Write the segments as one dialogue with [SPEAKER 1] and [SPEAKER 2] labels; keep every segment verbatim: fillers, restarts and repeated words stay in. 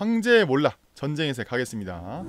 [SPEAKER 1] 황제의 몰락 전쟁에서 가겠습니다.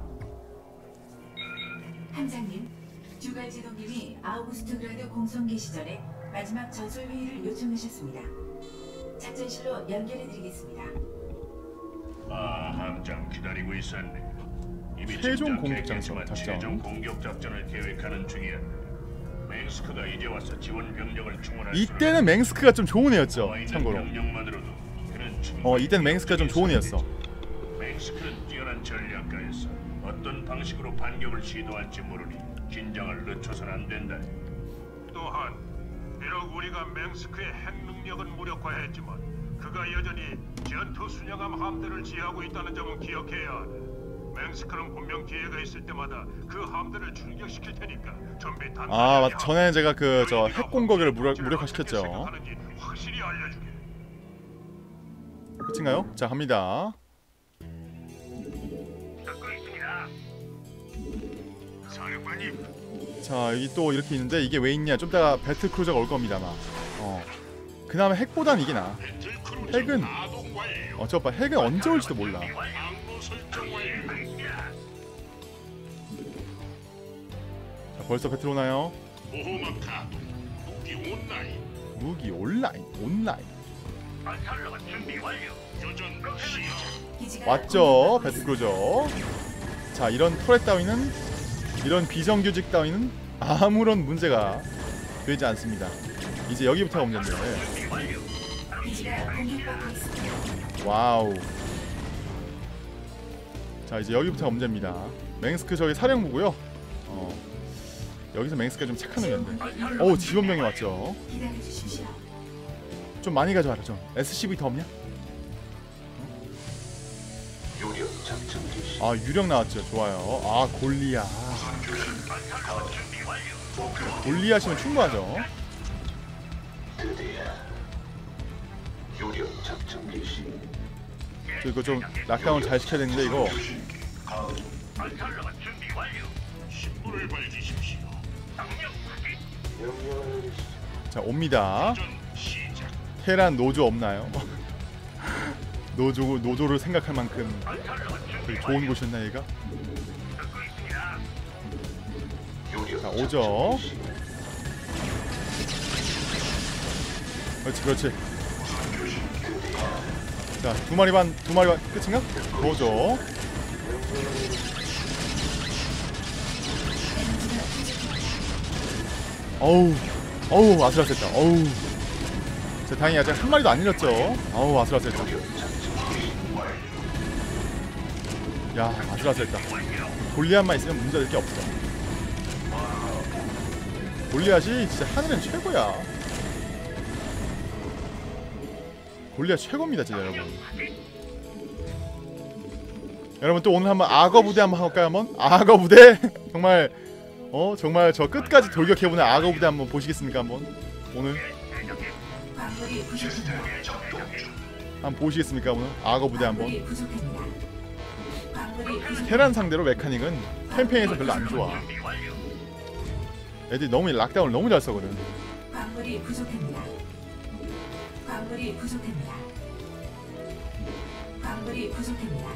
[SPEAKER 2] 함장님, 주갈지도님이 아우구스트그라드 공성기 시절에 마지막 전술 회의를 요청하셨습니다. 작전실로 연결해드리겠습니다.
[SPEAKER 3] 아, 함장 기다리고 있었네. 이미
[SPEAKER 1] 최종
[SPEAKER 3] 진작
[SPEAKER 1] 공격
[SPEAKER 3] 계획했지만
[SPEAKER 1] 작전.
[SPEAKER 3] 최종 공격 작전을 계획하는 중이야. 맹스크가 이제 와서 지원 병력을 충원할
[SPEAKER 1] 이때는 맹스크가 좀 좋은 애였죠.
[SPEAKER 3] 남아있는
[SPEAKER 1] 참고로.
[SPEAKER 3] 병력만으로도 그는
[SPEAKER 1] 어 이때는 맹스크가 좀 좋은 애였어.
[SPEAKER 3] 맹스크는 뛰어난 전략가였어. 어떤 방식으로 반격을 시도할지 모르니 긴장을 늦춰서는 안 된다.
[SPEAKER 4] 또한 비록 우리가 맹스크의 핵 능력은 무력화했지만 그가 여전히 전투 순양함 함대를 지휘하고 있다는 점은 기억해야 하네. 맹스크는 분명 기회가 있을 때마다 그 함대를 출격시킬 테니까 준비 단단히
[SPEAKER 1] 아 맞,
[SPEAKER 4] 하고
[SPEAKER 1] 전에 제가 그 저
[SPEAKER 4] 너희들이
[SPEAKER 1] 핵공격을 무력,
[SPEAKER 4] 어떻게
[SPEAKER 1] 무력화시켰죠.
[SPEAKER 4] 생각하는지 확실히 알려주게.
[SPEAKER 1] 끝인가요? 자 갑니다.
[SPEAKER 4] 듣고 있습니다. 사령관님.
[SPEAKER 1] 자 여기 또 이렇게 있는데 이게 왜 있냐? 좀 이따가 배틀크루저가 올 겁니다 아마. 어. 그 다음에 핵보단 이게 나아. 핵은 어 저거 봐, 핵은 언제 올지도 몰라. 자 벌써 배틀 오나요? 무기 온라인 온라인 왔죠 배틀크루저. 자 이런 터렛 따위는, 이런 비정규직 따위는 아무런 문제가 되지 않습니다. 이제 여기부터가 문제인데.
[SPEAKER 2] 기지가 공격받고 있습니다.
[SPEAKER 1] 와우. 자 이제 여기부터가 문제입니다. 맹스크 저기 사령부고요. 어 여기서 맹스크가 좀 착한 놈이었는데. 어우 지원병이 왔죠.
[SPEAKER 2] 기다려주십시오.
[SPEAKER 1] 좀 많이 가져와라 좀. 에스씨브이 더 없냐? 아 유령 나왔죠. 좋아요. 아 골리앗. 골리앗이면 충분하죠. 저 이거 좀 락다운 잘 시켜야 되는데 이거. 자 옵니다. 테란 노조 없나요? 노조 노조를 생각할 만큼 되게 좋은 곳이었나 얘가? 자 오죠. 그렇지 그렇지. 자 두 마리 반 두 마리 반 끝인가? 더죠. 어우 어우 아슬아슬했다. 어우. 자 다행히 아직 한 마리도 안 잃었죠. 어우 아슬아슬했다. 야 아슬아슬했다. 골리앗만 있으면 문제될 게 없어. 골리앗이 진짜 하늘은 최고야. 골리앗 최고입니다 진짜 여러분. 여러분 또 오늘 한번 악어 부대 한번 할까요 한번? 악어 부대? 정말 어 정말 저 끝까지 돌격해보는 악어 부대 한번 보시겠습니까 한번? 오늘
[SPEAKER 2] 광물이 부족합니다.
[SPEAKER 1] 한번 보시겠습니까 오늘? 악어 부대 한번.
[SPEAKER 2] 광물이 부족합니다. 광물이 부족합니다.
[SPEAKER 1] 테란 상대로 메카닉은 캠페인에서 별로 안 좋아. 애들이 너무 락다운을 너무 잘 써거든.
[SPEAKER 2] 광물이 부족합니다. 광물이 부족합니다. 광물이 부족합니다.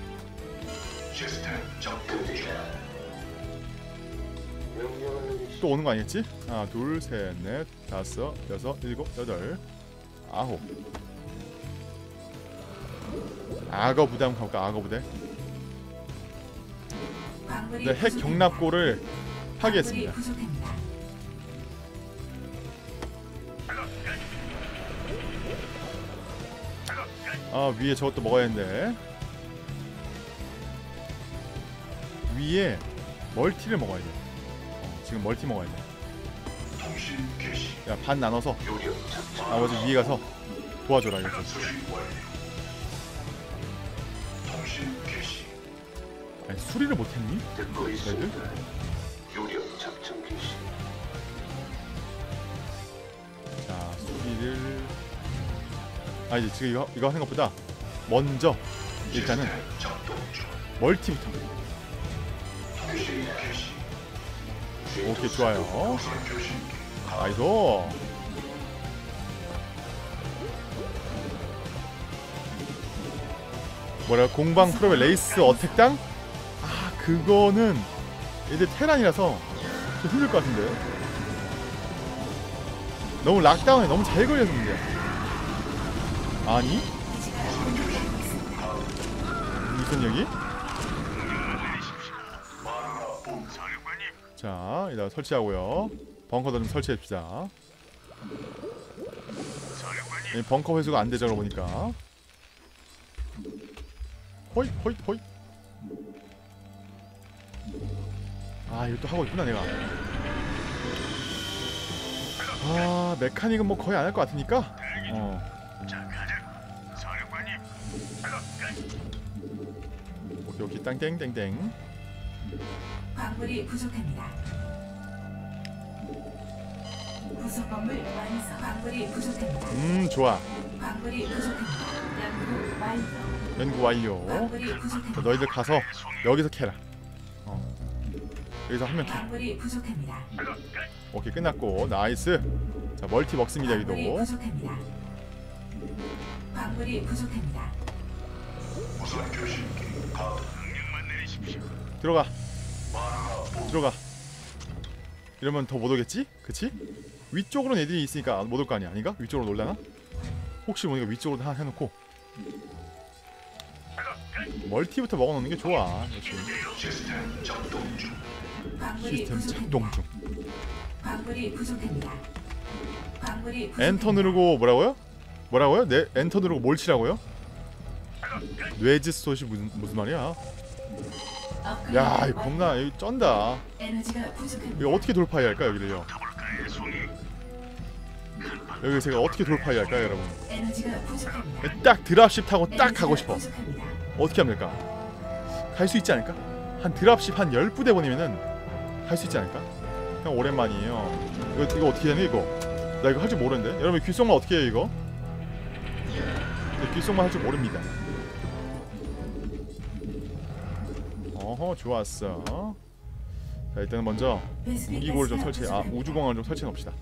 [SPEAKER 1] 또 오는 거 아니겠지? 하나, 둘, 셋, 넷, 다섯, 여섯, 일곱, 여덟, 아홉. 악어 부대 한번 가볼까? 악어 부대.
[SPEAKER 2] 광물이
[SPEAKER 1] 네, 핵
[SPEAKER 2] 부족합니다.
[SPEAKER 1] 경납고를
[SPEAKER 2] 광물이
[SPEAKER 1] 파괴했습니다.
[SPEAKER 2] 부족합니다.
[SPEAKER 1] 아 위에 저것도 먹어야 했는데. 위에 멀티를 먹어야 돼. 어, 지금 멀티 먹어야 돼. 야 반 나눠서 나머지 위에 가서 도와줘라 이거 좀. 아니 수리를 못했니? 애들? 자 수리를. 아 이제 지금 이거, 이거 하는 것보다 먼저 일단은 멀티부터. 오케이 좋아요. 나이스. 뭐라 공방 프로의 레이스 어택당? 아 그거는 얘들 테란이라서 좀 힘들 것 같은데. 너무 락다운에 너무 잘 걸려서 문제야. 아니? 무슨 얘기? 자, 이따 설치하고요. 벙커도 좀 설치해줍시다. 이 벙커 회수가 안 되죠, 보니까. 호잇, 호잇, 호잇. 아, 이거 또 하고 있구나, 내가. 아, 메카닉은 뭐 거의 안 할 것 같으니까. 어. 오케이, 오케이, 땅땡땡땡.
[SPEAKER 2] 광물이 부족합니다. 부속 건물 완성. 광물이 부족합니다.
[SPEAKER 1] 음, 좋아.
[SPEAKER 2] 광물이 부족합니다. 연구 완료.
[SPEAKER 1] 연구 완료.
[SPEAKER 2] 광물이
[SPEAKER 1] 자,
[SPEAKER 2] 부족합니다.
[SPEAKER 1] 너희들 가서 여기서 캐라. 어. 여기서 한 명 캐.
[SPEAKER 2] 광물이 부족합니다.
[SPEAKER 1] 오케이, 끝났고. 나이스. 자, 멀티 먹습니다,
[SPEAKER 2] 광물이
[SPEAKER 1] 여기도.
[SPEAKER 2] 부족합니다. 광물이 부족합니다.
[SPEAKER 1] 들어가. 들어가. 이러면 더 못 오겠지? 그치? 위쪽으로는 애들이 있으니까 못 올 거 아니야. 아닌가? 위쪽으로 놀라나? 혹시 모르니까 위쪽으로 하나 해놓고 멀티부터 먹어놓는 게 좋아. 역시.
[SPEAKER 2] 광물이
[SPEAKER 1] 시스템
[SPEAKER 2] 부족합니다.
[SPEAKER 1] 작동 중.
[SPEAKER 2] 광물이 부족합니다. 광물이 부족합니다.
[SPEAKER 1] 엔터 누르고 뭐라고요? 뭐라고요? 네, 엔터 누르고 뭘 치라고요? 뇌즈 솥이 무슨 무슨 말이야?
[SPEAKER 2] 업그레이드
[SPEAKER 1] 야, 이거
[SPEAKER 2] 완료.
[SPEAKER 1] 겁나 여기 쩐다.
[SPEAKER 2] 에너지가 부족합니다.
[SPEAKER 1] 이거 어떻게 돌파해야 할까 여기를요? 여기 제가 어떻게 돌파해야 할까요, 여러분?
[SPEAKER 2] 에너지가 부족합니다.
[SPEAKER 1] 딱 드랍십 타고 딱
[SPEAKER 2] 에너지가
[SPEAKER 1] 가고 싶어.
[SPEAKER 2] 부족합니다.
[SPEAKER 1] 어떻게 하면 될까? 갈 수 있지 않을까? 한 드랍십 한 열 부대 보내면은 할 수 있지 않을까? 그냥 오랜만이에요. 이거 이거 어떻게 되냐 이거? 나 이거 할 줄 모르는데. 여러분 귓속말 어떻게 해요 이거? 네, 귓속말 할 줄 모릅니다. 어허, 좋았어. 자, 일단은 먼저 무기고를 좀 설치. 아, 우주공항을 좀 설치해 놓읍시다.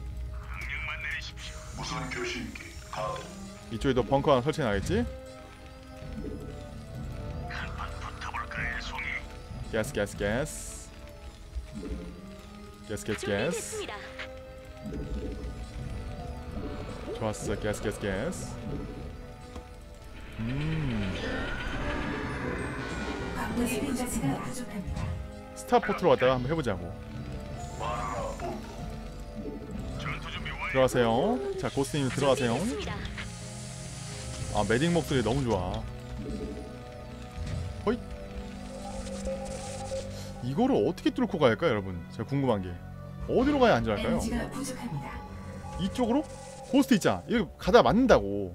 [SPEAKER 1] 이쪽에도 벙커 하나 설치해 놔야겠지? 가스 가스 가스 가스 가스 가스.
[SPEAKER 5] 준비됐습니다.
[SPEAKER 1] 좋았어. 가스 가스 가스. 음,
[SPEAKER 2] 광물이 부족합니다. 부족합니다.
[SPEAKER 1] 스타포트로 갔다가 한번 해보자고. 들어가세요. 자, 고스님 들어가세요.
[SPEAKER 5] 준비됐습니다.
[SPEAKER 1] 아, 메딕 목소리 너무 좋아. 호잇. 이거를 어떻게 뚫고 갈까, 여러분? 제가 궁금한 게 어디로 가야 안전할까요?
[SPEAKER 2] 에너지가 부족합니다.
[SPEAKER 1] 이쪽으로? 고스트 있잖아. 이거 가다 맞는다고.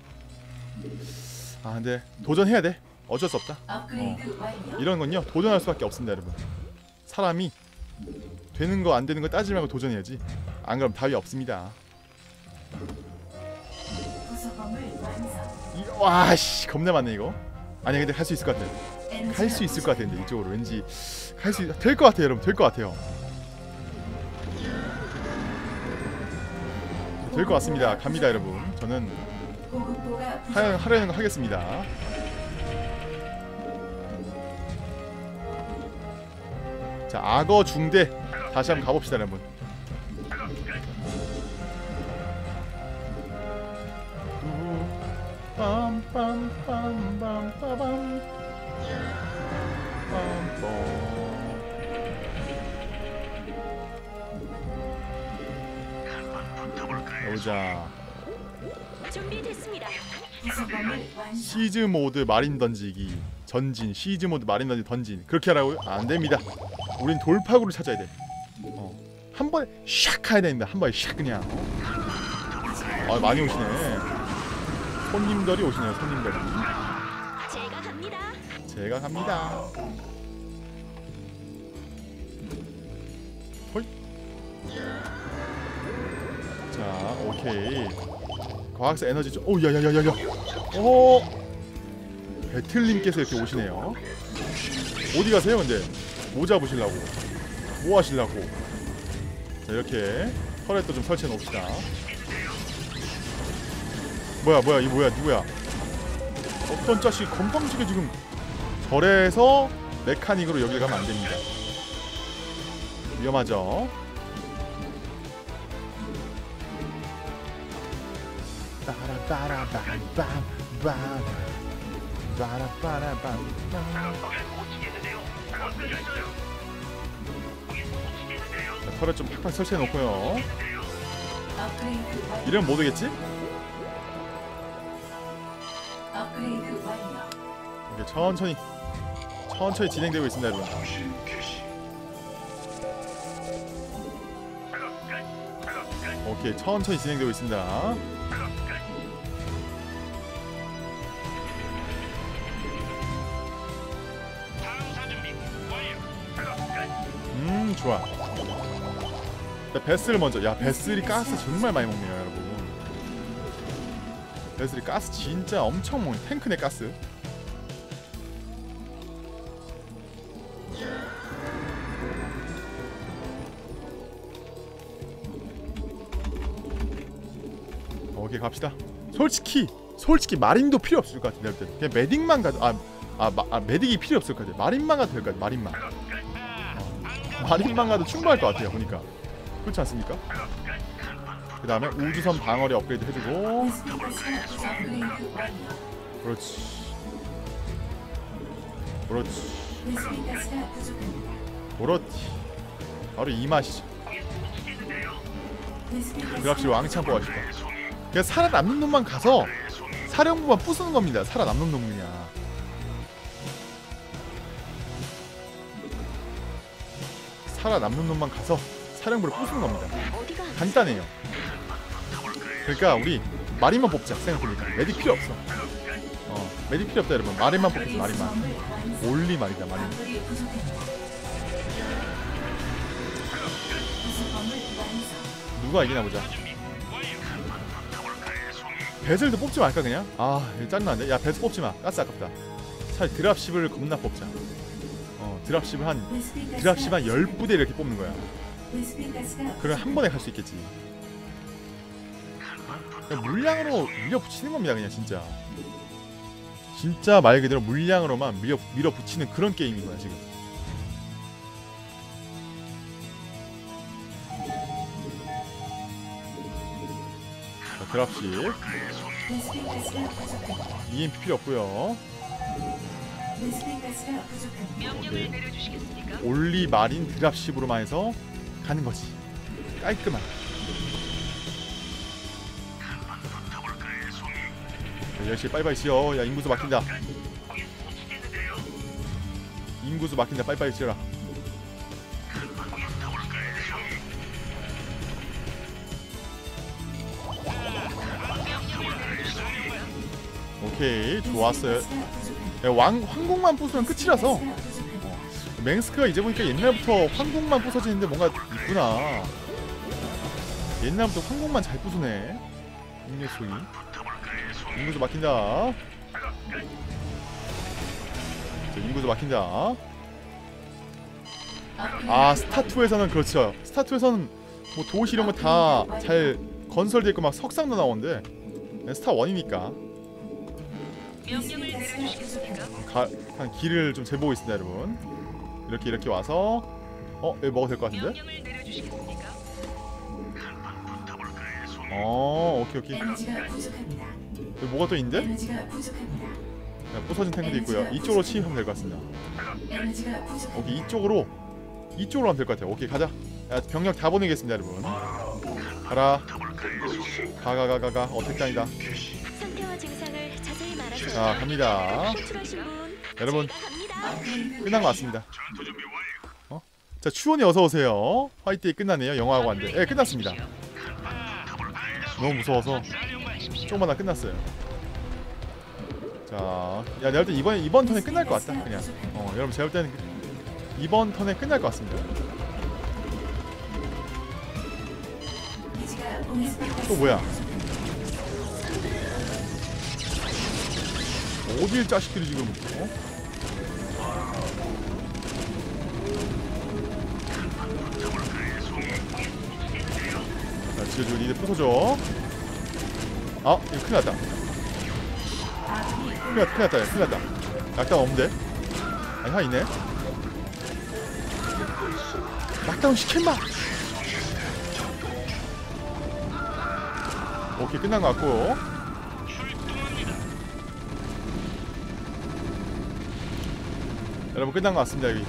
[SPEAKER 1] 아, 근데 도전해야 돼. 어쩔 수 없다.
[SPEAKER 2] 업그레이드 완료.
[SPEAKER 1] 이런 건요, 도전할 수밖에 없습니다, 여러분. 사람이 되는 거 안 되는 거 따지지 말고 도전해야지. 안 그럼 답이 없습니다.
[SPEAKER 2] 부속 건물 완성.
[SPEAKER 1] 이, 와씨, 겁나 많네 이거. 아니 근데 할 수 있을 것 같아.
[SPEAKER 2] 에너지가
[SPEAKER 1] 갈 수 있을 것
[SPEAKER 2] 부족합니다.
[SPEAKER 1] 같은데 이쪽으로 왠지 갈 수 될 것 같아요, 여러분. 될 것 같아요. 될 것 같습니다. 갑니다, 여러분. 저는
[SPEAKER 2] 보급고가
[SPEAKER 1] 하,
[SPEAKER 2] 부족합니다.
[SPEAKER 1] 하려는 거 하겠습니다. 자, 악어 중대 다시 한번 가봅시다, 여러분. 빰빰빰빰빰빰 빰빰. 보자.
[SPEAKER 5] 준비됐습니다.
[SPEAKER 2] 부속 건물 완성.
[SPEAKER 1] 시즈 모드 마린 던지기 전진, 시즈 모드 마린 던지 던진. 그렇게 하라고요? 안 됩니다. 우린 돌파구를 찾아야 돼. 어. 한 번에 샥 가야 됩니다. 한 번에 샥 그냥. 아, 많이 오시네. 손님들이 오시네요. 손님들이.
[SPEAKER 5] 제가 갑니다.
[SPEAKER 1] 제가 갑니다. 호잇. 자, 오케이. 과학사 에너지 좀. 오, 야야야야야. 오. 배틀님께서 이렇게 오시네요. 어디 가세요, 근데? 뭐 잡으시려고? 뭐 하시려고? 자, 이렇게 터렛도 좀 설치해 놓읍시다. 뭐야, 뭐야, 이 뭐야, 누구야? 어떤 자식이 건방지게 지금 절에서 메카닉으로 여길 가면 안 됩니다. 위험하죠. 빠라빠라밤밤밤 빠라빠라밤밤. 털을 좀 팍팍 설치해 놓고요.
[SPEAKER 2] 업그레이드 완료.
[SPEAKER 1] 이러면 못 오겠지?
[SPEAKER 2] 업그레이드 완료.
[SPEAKER 1] 이렇게 천천히 천천히 진행되고 있습니다, 여러분. 오케이, 천천히 진행되고 있습니다. 음, 좋아. 자, 베스를 먼저. 야, 베스리 가스 정말 많이 먹네요, 여러분. 베스리 가스 진짜 엄청 먹네. 탱크네, 가스. 오케이, 갑시다. 솔직히 솔직히 마린도 필요 없을 것 같은데, 그냥 메딕만 가도 아, 아, 마, 아 메딕이 필요 없을 것 같아. 마린만 가도 될 것 같아. 마린만. 어, 마린만 가도 충분할 것 같아요, 보니까. 그렇지 않습니까? 그 다음에 우주선 방어리 업그레이드 해주고.
[SPEAKER 2] 베스핀가스가 업그레이드 완료.
[SPEAKER 1] 그렇지. 그렇지.
[SPEAKER 2] 베스핀가스가 부족합니다.
[SPEAKER 1] 그렇지. 바로 이 맛이죠.
[SPEAKER 2] 베스핀가스가
[SPEAKER 1] 그랍시 왕창 뽑아주다. 그냥 살아남는 놈만 가서 사령부만 부수는 겁니다. 살아남는 놈 그냥. 살아남는 놈만 가서 사령부를 부수는 겁니다.
[SPEAKER 5] 어디가
[SPEAKER 1] 간단해요. 그러니까 우리 마린만 뽑자 생각해보니까. 메딕 필요 없어. 어, 메딕 필요 없다 여러분. 마린만 뽑겠어, 마린만. 올리 말이다, 마린.
[SPEAKER 2] 광물이 부족합니다. 부속범을 완성.
[SPEAKER 1] 누가 이기나 보자. 베슬도 뽑지 말까 그냥? 아, 이거 짜증나는데? 야, 베슬 뽑지 마. 가스 아깝다. 차라리 드랍십을 겁나 뽑자. 어, 드랍십을 한
[SPEAKER 2] 베스핀가스가
[SPEAKER 1] 드랍십 한 열 부대 이렇게 뽑는 거야.
[SPEAKER 2] 베스핀가스가
[SPEAKER 1] 그럼 한 번에 갈 수 있겠지. 그냥 물량으로 밀어붙이는 겁니다, 그냥 진짜. 진짜 말 그대로 물량으로만 밀어, 밀어붙이는 그런 게임인 거야 지금. 자, 드랍십.
[SPEAKER 2] 베스핀가스가 부족합니다.
[SPEAKER 1] 이엠피 필요 없고요.
[SPEAKER 2] 베스핀가스가 부족합니다.
[SPEAKER 5] 명령을 내려주시겠습니까?
[SPEAKER 1] 올리 마린 드랍십으로만 해서 가는 거지. 깔끔한. 자, 열심히 빨리빨리 지어. 야, 인구수 막힌다. 인구수 막힌다. 빨리빨리 지어라. 오케이, 좋았어요. 야, 왕 황궁만 부수면 끝이라서. 맹스크가 이제 보니까 옛날부터 황궁만 부서지는데 뭔가 있구나. 옛날부터 황궁만 잘 부수네. 이 녀석이. 인구수 막힌다. 자, 인구수 막힌다. 아, 스타투에서는 그렇죠. 스타투에서는 뭐 도시 이런 거 다 잘 건설돼 있고 막 석상도 나오는데 스타 원이니까
[SPEAKER 5] 명령을 내려주시겠습니까?
[SPEAKER 1] 가, 한 길을 좀 재보고 있습니다, 여러분. 이렇게 이렇게 와서 어? 여기 먹어도 될 것 같은데?
[SPEAKER 5] 명령을 내려주시겠습니까?
[SPEAKER 1] 어, 오케이 오케이.
[SPEAKER 2] 에너지가 부족합니다.
[SPEAKER 1] 여기 뭐가 또 있는데?
[SPEAKER 2] 에너지가 부족합니다.
[SPEAKER 1] 자, 부서진 탱크도 있고요. 이쪽으로 치면 될 것 같습니다.
[SPEAKER 2] 에너지가 부족합니다.
[SPEAKER 1] 오케이, 이쪽으로 이쪽으로 하면 될 것 같아요. 오케이, 가자. 야, 병력 다 보내겠습니다, 여러분. 가라. 가가가가가. 어택당이다.
[SPEAKER 5] 상태와 증상을 자세히 말하시죠.
[SPEAKER 1] 자, 갑니다.
[SPEAKER 5] 호출하신 분,
[SPEAKER 1] 여러분,
[SPEAKER 5] 제가 갑니다.
[SPEAKER 1] 끝난 것 같습니다. 어? 자, 추원이 어서 오세요. 화이트데이 끝나네요. 영화학원인데. 예, 끝났습니다. 너무 무서워서 조금만 다 끝났어요. 자, 야, 내가 볼 때 이번 이번 턴에 끝날 것 같다. 그냥. 어, 여러분 제가 볼 때는 이번 턴에 끝날 것 같습니다. 또 뭐야? 어딜 자식들이 지금? 어? 자, 지금 이제 부서져. 아, 이거 큰일 났다. 큰일 났다 큰일 났다 큰일 났다. 낙담 없는데? 아니 하나 있네. 낙담 시켰나? 오케이 끝난 것 같고. 여러분 끝난 것 같습니다. 여기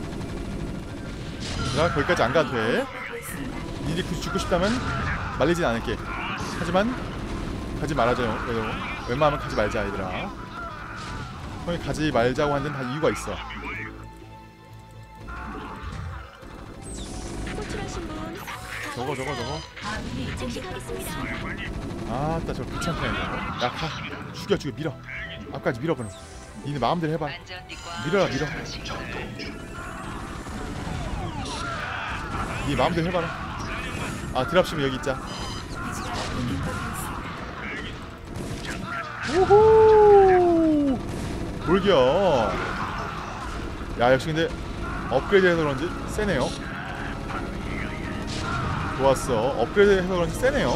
[SPEAKER 1] 자 거기까지 안 가도 돼. 니들이 굳이 죽고 싶다면 말리진 않을게. 하지만 가지 말아줘요. 웬만하면 가지 말자 얘들아. 형이 가지 말자고 한 데는 다 이유가 있어.
[SPEAKER 5] 호출하신 분
[SPEAKER 1] 저거 저거 저거.
[SPEAKER 5] 즉시 가겠습니다.
[SPEAKER 1] 아따 저 귀찮다 이거. 야 가. 죽여 죽여 밀어. 앞까지 밀어 그럼. 니네 마음대로 해봐. 밀어라 밀어. 니 마음대로 해봐라. 아 드랍십은 여기 있자. 우후 돌겨. 야 역시 근데 업그레이드해서 그런지 세네요. 좋았어. 업그레이드해서 그런지 세네요.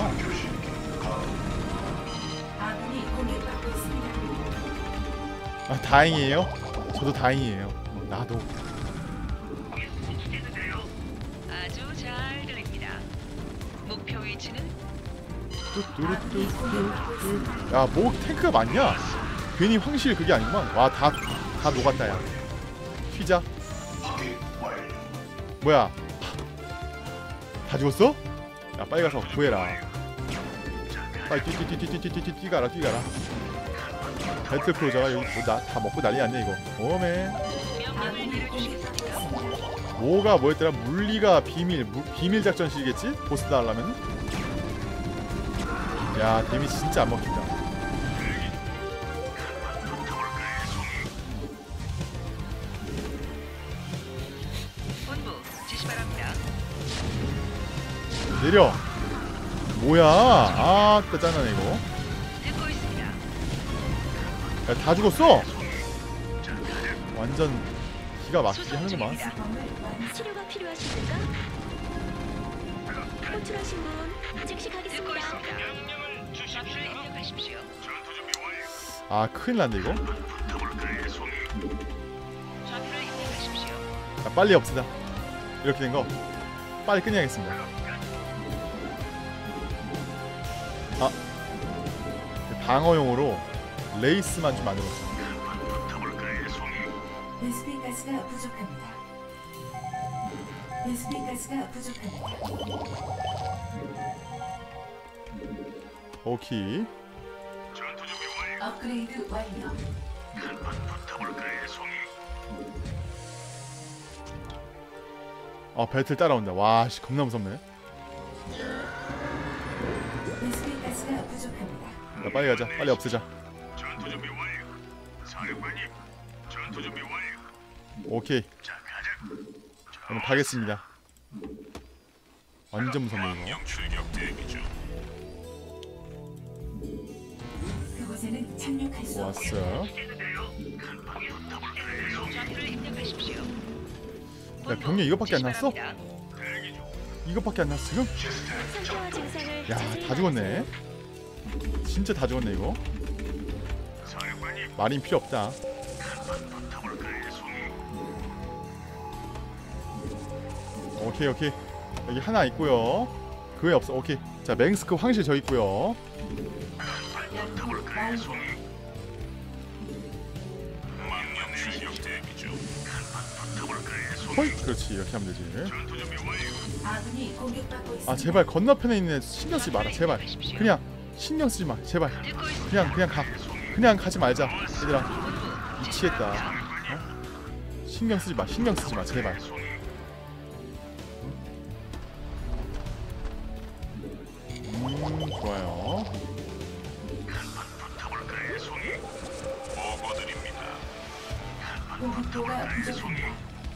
[SPEAKER 2] 아군이 공격받고 있습니다.
[SPEAKER 1] 아 다행이에요. 저도 다행이에요. 어, 나도.
[SPEAKER 6] 아주 잘 들립니다. 목표 위치는
[SPEAKER 1] 뚜뚜루뚜뚜뚜. 야, 뭐 탱크가 많냐? 괜히 황실 그게 아니구만. 와, 다, 다 녹았다, 야. 튀자. 뭐야? 다 죽었어? 야, 빨리 가서 구해라. 빨리 뛰, 뛰, 뛰, 뛰, 뛰, 뛰, 뛰, 뛰가라, 뛰가라. 배틀 크루저가 여기 뭐 나, 다 먹고 난리 났네, 이거. 오메.
[SPEAKER 6] 명령을 내려주시겠습니까?
[SPEAKER 1] 뭐가 뭐였더라? 물리가 비밀, 무, 비밀 작전실이겠지? 보스 나가려면? 야, 데미지 진짜 안 먹힌다.
[SPEAKER 6] 본부 지시 바랍니다.
[SPEAKER 1] 내려. 뭐야? 아, 또 짠하네 이거.
[SPEAKER 6] 듣고 있습니다.
[SPEAKER 1] 야, 다 죽었어. 완전 기가 막히게 하는구만.
[SPEAKER 5] 치료가 필요하십니까? 호출하신 분 즉시
[SPEAKER 6] 듣고
[SPEAKER 5] 가겠습니다.
[SPEAKER 6] 있습니다. 좌표를 입력하십시오.
[SPEAKER 1] 아, 큰일 났네 이거.
[SPEAKER 6] 좌표를 입력하십시오.
[SPEAKER 1] 자, 빨리 없애자. 이렇게 된 거 빨리 끝내야겠습니다. 아, 방어용으로 레이스만 좀 만들었어.
[SPEAKER 2] 베스핀 가스가 부족합니다. 베스핀 가스가 부족합니다.
[SPEAKER 1] 오케이.
[SPEAKER 2] 업그레이드 완료.
[SPEAKER 1] 아, 배틀 따라온다. 와, 씨, 겁나 무섭네.
[SPEAKER 2] 베스핀 가스가 부족합니다.
[SPEAKER 1] 자, 빨리 가자. 빨리 없애자.
[SPEAKER 4] 전투 준비 완료. 사령관님, 전투 준비 완료.
[SPEAKER 1] 오케이.
[SPEAKER 4] 자, 가자.
[SPEAKER 1] 그럼 가겠습니다. 완전 무섭네 이거.
[SPEAKER 4] 망령 출격 대기 중.
[SPEAKER 2] 그곳에는 착륙할 수 없습니다.
[SPEAKER 1] 왔어.
[SPEAKER 6] 좌표를 입력하십시오.
[SPEAKER 1] 야, 병력 이것밖에 안 났어? 이것밖에 안 났어 지금?
[SPEAKER 5] 상태와 증상을
[SPEAKER 1] 야,
[SPEAKER 5] 자세히
[SPEAKER 1] 다 죽었네. 진짜 다 죽었네 이거. 마린 필요 없다. 오케이 오케이. 여기 하나 있고요. 그 외 없어. 오케이. 자, 맹스크 황실 저 있고요.
[SPEAKER 4] 망령 출격 대기 중.
[SPEAKER 1] 헐, 그렇지. 이렇게 하면 되지.
[SPEAKER 4] 전투 준비 완료.
[SPEAKER 2] 아군이 공격받고 있습니다.
[SPEAKER 1] 아, 제발 건너편에 있는 애 신경 쓰지 마라. 제발. 그냥 신경 쓰지 마. 제발.
[SPEAKER 6] 듣고 있습니다.
[SPEAKER 1] 그냥 그냥 가. 그냥 가지 말자. 얘들아. 미치겠다. 어? 신경 쓰지 마. 신경 쓰지 마. 제발. 음, 좋아요.
[SPEAKER 4] 보고드립니다.
[SPEAKER 2] 보급고가 부족합니다.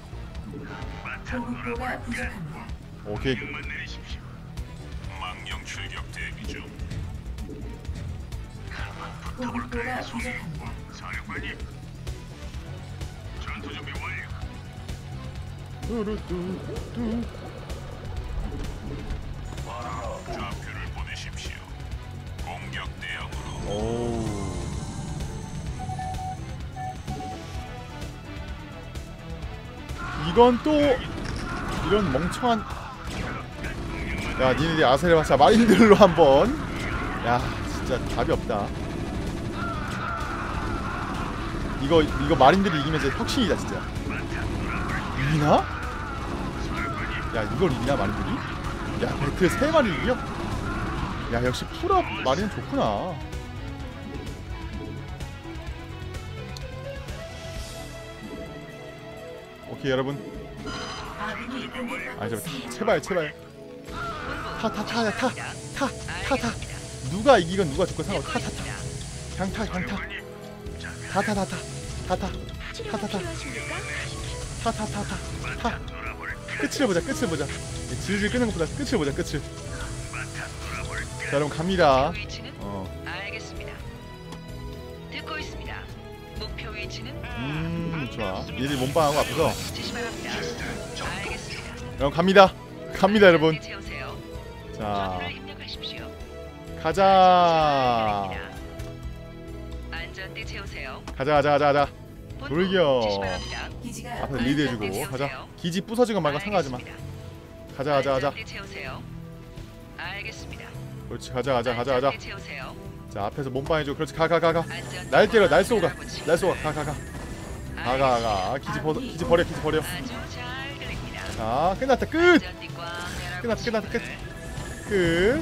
[SPEAKER 2] 보급고가 부족합니다.
[SPEAKER 1] 오케이.
[SPEAKER 4] 명만 내리십시오. 망령 출격 대기 중.
[SPEAKER 2] 보급고가 부족합니다.
[SPEAKER 4] 사령관님, 전투 준비 완료.
[SPEAKER 1] 뚜루뚜뚜.
[SPEAKER 4] 좌표를 보내십시오. 공격 대응으로.
[SPEAKER 1] 오. 이건 또 이런 멍청한. 야 니네들이 아사를 맞자 마린들로 한번. 야 진짜 답이 없다. 이거 이거 마린들이 이기면 진짜 혁신이다 진짜. 이기나? 야 이걸 이기나 마린들이? 야 배트 세 마리 이겨? 야 역시 풀업 마린은 좋구나. 오케이 여러분.
[SPEAKER 2] 아군이 공격받고
[SPEAKER 1] 아 저
[SPEAKER 2] 있습니다.
[SPEAKER 1] 제발 제발 타 타 타 타 타 타 타
[SPEAKER 6] 알겠습니다.
[SPEAKER 1] 누가 이기건 누가 죽건 상관없어. 타 타 타 그냥 타 그냥 타 타 타 타 타 타
[SPEAKER 5] 치료가
[SPEAKER 1] 타타타.
[SPEAKER 5] 필요하십니까?
[SPEAKER 1] 타 타 타 타 타 끝을 보자 끝을 보자. 질질 끄는 것보다 끝을 보자 끝을. 자 여러분 갑니다.
[SPEAKER 6] 목표 위치는
[SPEAKER 1] 어.
[SPEAKER 6] 알겠습니다. 듣고 있습니다. 목표 위치는
[SPEAKER 1] 음 좋아. 얘들 몸빵하고 앞에서
[SPEAKER 6] 지시 바랍니다. 알겠습니다.
[SPEAKER 1] 여러분 갑니다. 갑니다 여러분.
[SPEAKER 6] 안전띠 채우세요.
[SPEAKER 1] 자
[SPEAKER 6] 좌표를 입력하십시오.
[SPEAKER 1] 가자
[SPEAKER 6] 안전띠 채우세요.
[SPEAKER 1] 가자 가자 가자 가자.
[SPEAKER 6] 본부
[SPEAKER 1] 돌격.
[SPEAKER 6] 지시 바랍니다.
[SPEAKER 2] 기지가
[SPEAKER 1] 앞에서 리드해주고 가자. 기지 부서진 건 말고 상관하지 마. 가자 가자 가자.
[SPEAKER 6] 안전띠 채우세요. 알겠습니다.
[SPEAKER 1] 그렇지 가자 가자 가자 가자.
[SPEAKER 6] 안전띠 채우세요.
[SPEAKER 1] 자 앞에서 몸빵해줘. 그렇지 가 가 가 가.
[SPEAKER 6] 안전띠
[SPEAKER 1] 날 때려 날 쏘고 가.
[SPEAKER 6] 알아보지.
[SPEAKER 1] 날 쏘고 가 가 가. 가 가 가. 기지 벗어 기지 버려 기지 버려.
[SPEAKER 6] 아주 잘 들립니다.
[SPEAKER 1] 자 끝났다 끝.
[SPEAKER 6] 안전띠 꽉 매라고
[SPEAKER 1] 끝났다 끝났다 끝.
[SPEAKER 6] 친구들.
[SPEAKER 1] 끝.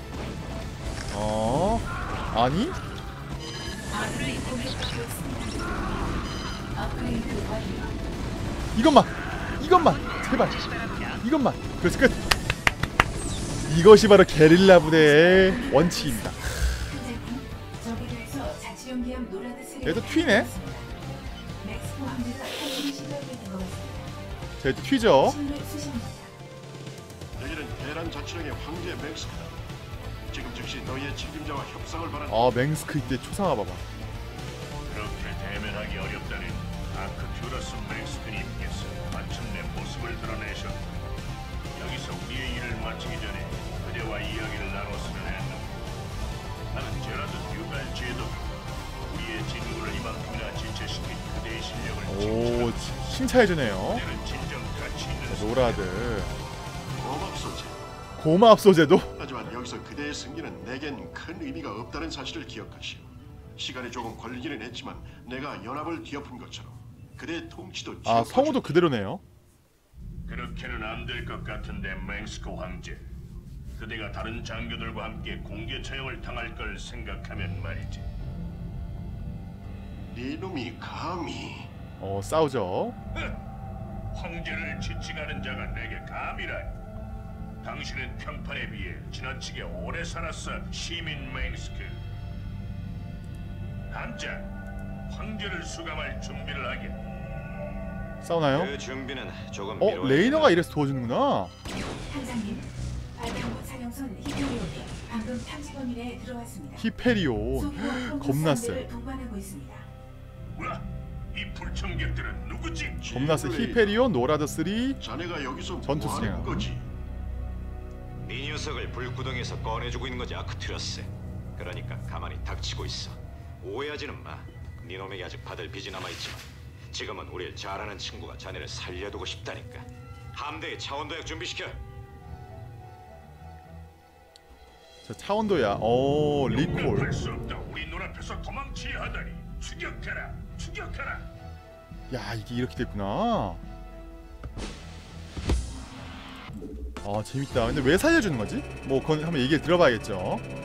[SPEAKER 1] 어 아니?
[SPEAKER 2] 아군이 공격받고 있습니다. 업그레이드 완료.
[SPEAKER 1] 이것만 이것만 제발
[SPEAKER 6] 지시 바랍니다.
[SPEAKER 1] 이것만. 그렇지 끝. 이것이 바로 게릴라 부대의 원칙입니다.
[SPEAKER 2] 현재는 적에게서 자치령기함 노라드스를
[SPEAKER 1] 얘도 튀네?
[SPEAKER 2] 멕시코 함대가 탈출이 시도하게 된 것 같습니다.
[SPEAKER 1] 쟤도 튀죠.
[SPEAKER 2] 신뢰 수신입니다.
[SPEAKER 4] 여기는 대란 자치령의 황제 맹스크다. 지금 즉시 너희의 책임자와 협상을 바란다.
[SPEAKER 1] 아 맹스크 이때 초상화 봐봐.
[SPEAKER 3] 그렇게 대면하기 어렵다는 아크튜러스 맹스크님께서 마침내 모습을 드러내셨다. 여기서 우리의 일을 마치기 전에 그대와 이야기를 나눴으면 했다. 나는 제라드 듀갈 제도 우리의 진구를 이만큼이나 지체시킨 그대의 실력을
[SPEAKER 1] 오
[SPEAKER 3] 칭찬한다.
[SPEAKER 1] 치- 칭찬해주네요.
[SPEAKER 3] 그대는 진정 가치 있는
[SPEAKER 1] 자, 노라드
[SPEAKER 4] 고맙소지.
[SPEAKER 1] 고마업 소재도.
[SPEAKER 4] 하지만 여기서 그대의 승리는 내겐 큰 의미가 없다는 사실을 기억하시오. 시간이 조금 걸리기는 했지만 내가 연합을 뒤엎은 것처럼 그대의 통치도
[SPEAKER 1] 아
[SPEAKER 4] 지켜줄
[SPEAKER 1] 성우도 그대로네요.
[SPEAKER 3] 그렇게는 안 될 것 같은데 맹스크 황제. 그대가 다른 장교들과 함께 공개 처형을 당할 걸 생각하면 말이지.
[SPEAKER 4] 네놈이 감히.
[SPEAKER 1] 어 싸우죠.
[SPEAKER 3] 황제를 지칭하는 자가 내게 감이라. 당신은 평판에 비해 지나치게 오래 살았어, 시민 맹스크. 남자, 황제를 수감할 준비를 하게.
[SPEAKER 1] 싸우나요?
[SPEAKER 7] 그 준비는 조금
[SPEAKER 1] 어
[SPEAKER 7] 미뤄야
[SPEAKER 1] 레이너가 이래서 도와주는구나.
[SPEAKER 2] 探장님, 발명부 사령선 히페리온이 방금 탐지범위 내에 들어왔습니다.
[SPEAKER 1] 히페리온
[SPEAKER 2] 소규모
[SPEAKER 1] 겁나
[SPEAKER 2] 를
[SPEAKER 1] 세.
[SPEAKER 2] 동반하고 있습니다.
[SPEAKER 3] 뭐야? 이 불청객들은 누구지?
[SPEAKER 1] 겁나 세. 히페리온 노라드 쓰리.
[SPEAKER 4] 자네가 여기서
[SPEAKER 1] 전투
[SPEAKER 4] 뭐 하는
[SPEAKER 1] 수행하고.
[SPEAKER 4] 거지?
[SPEAKER 7] 네 녀석을 불구덩이에서 꺼내주고 있는 거지 아크투러스. 그러니까 가만히 닥치고 있어. 오해하지는 마. 네 놈에게 아직 받을 빚이 남아있지만 지금은 우릴 잘 아는 친구가 자네를 살려두고 싶다니까. 함대의 차원도약 준비시켜.
[SPEAKER 1] 자 차원도야. 오 리콜.
[SPEAKER 3] 용납할 수 없다. 우리 눈앞에서 도망치려 하다니. 추격하라, 추격하라.
[SPEAKER 1] 야 이게 이렇게 됐구나. 아 재밌다. 근데 왜 살려주는 거지? 뭐 그건 한번 얘기를 들어봐야겠죠.